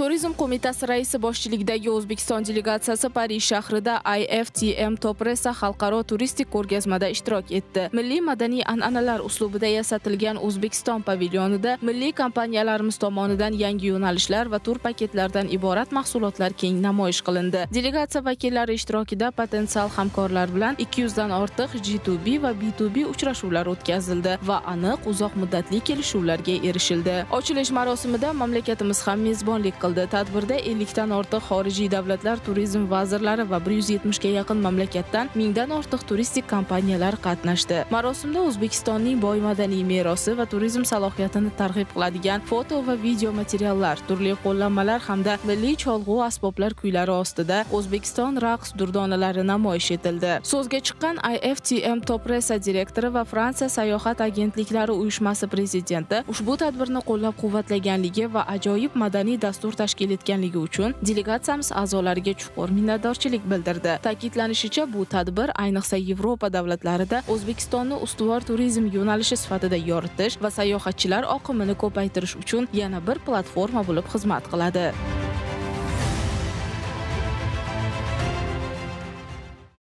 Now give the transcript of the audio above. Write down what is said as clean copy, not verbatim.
Turizm qo'mitasi raisi boshchiligidagi O'zbekiston delegatsiyasi Parij shahrida IFTM Topresa xalqaro turistik ko'rgazmada ishtirok etdi. Milliy madaniy an'analar uslubida yasatilgan O'zbekiston pavilyonida milliy kompaniyalarimiz tomonidan yangi yo'nalishlar va tur paketlardan iborat mahsulotlar keng namoyish qilindi. Delegatsiya vakillari ishtirokida potensial hamkorlar bilan 200 dan ortiq G2B va B2B uchrashuvlar o'tkazildi va aniq uzoq muddatli kelishuvlarga erishildi. Ochilish marosimida mamlakatimiz ham mezbonlik qildi. Tadbirda 50 dan ortiq xorijiy davlatlar turizm vazirlari va 170 ga yaqin mamlakatdan 1000 dan ortiq turistik kompaniyalar qatnashdi. Marosimda O'zbekistonning boy madaniy merosi va turizm salohiyatini targ'ib qiladigan foto va video materiallar, turli qo'llanmalar hamda milliy cholg'u asboblar kuylari ostida O'zbekiston raqs durdonalari namoyish etildi. So'zga chiqqan IFTM Topresa direktori va Fransiya sayohat agentliklari uyushmasi prezidenti ushbu tadbirni qo'llab-quvvatlaganligi va ajoyib madaniy dastur tashkil etganligi uchun delegatsiyamiz a'zolariga chuqur minnatdorchilik bildirdi. Ta'kidlanishicha, bu tadbir ayniqsa Yevropa davlatlarida O'zbekistonni ustuvor turizm yo'nalishi sifatida yoritish va sayohatchilar oqimini ko'paytirish uchun yana bir platforma bo'lib xizmat qiladi.